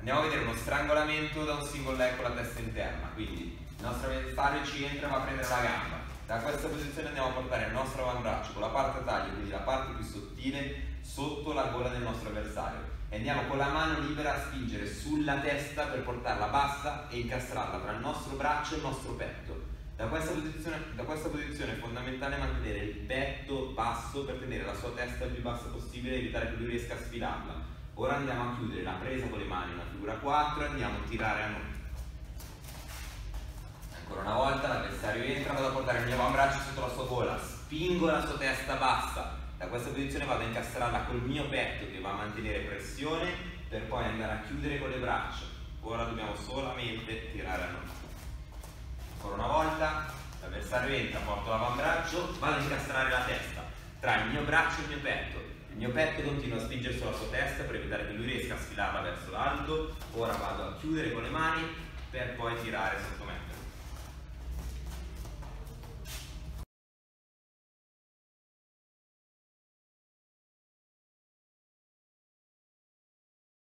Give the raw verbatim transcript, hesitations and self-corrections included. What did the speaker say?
Andiamo a vedere uno strangolamento da un single leg con la testa interna, quindi il nostro avversario ci entra e va a prendere la gamba. Da questa posizione andiamo a portare il nostro avambraccio con la parte taglio, quindi la parte più sottile, sotto la gola del nostro avversario. E andiamo con la mano libera a spingere sulla testa per portarla bassa e incastrarla tra il nostro braccio e il nostro petto. Da questa posizione, da questa posizione è fondamentale mantenere il petto basso per tenere la sua testa il più bassa possibile e evitare che lui riesca a sfilarla. Ora andiamo a chiudere la presa con le mani, una figura quattro, e andiamo a tirare a noi. Ancora una volta l'avversario entra, vado a portare il mio avambraccio sotto la sua gola, spingo la sua testa bassa. Da questa posizione vado a incastrarla col mio petto che va a mantenere pressione per poi andare a chiudere con le braccia. Ora dobbiamo solamente tirare a noi. Ancora una volta, l'avversario entra, porto l'avambraccio, vado a incastrare la testa tra il mio braccio e il mio petto. Il mio petto continua a spingere sulla sua testa per evitare che lui riesca a sfilarla verso l'alto. Ora vado a chiudere con le mani per poi tirare sottomettere.